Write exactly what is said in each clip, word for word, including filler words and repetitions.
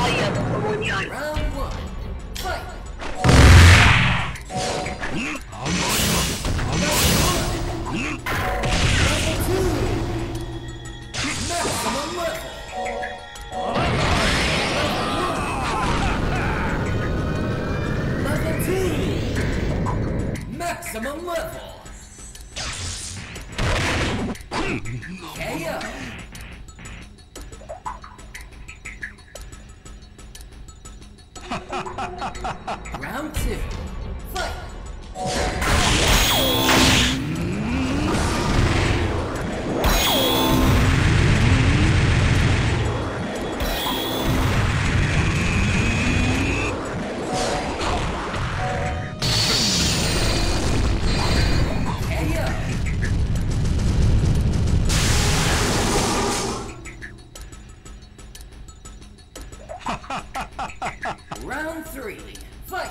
Round one, fight! Maximum level! Level two! Maximum level! K O! Round two, fight! Round three, fight!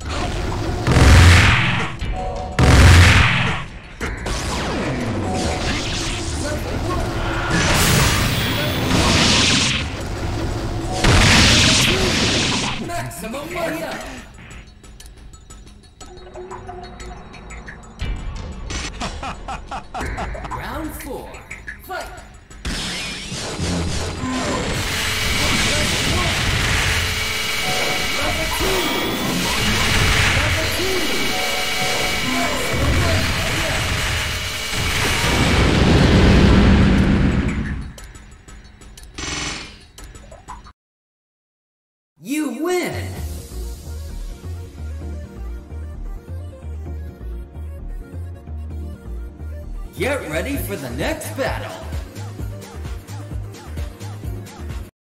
Maximum fire! Round four, fight! You win! Get ready for the next battle!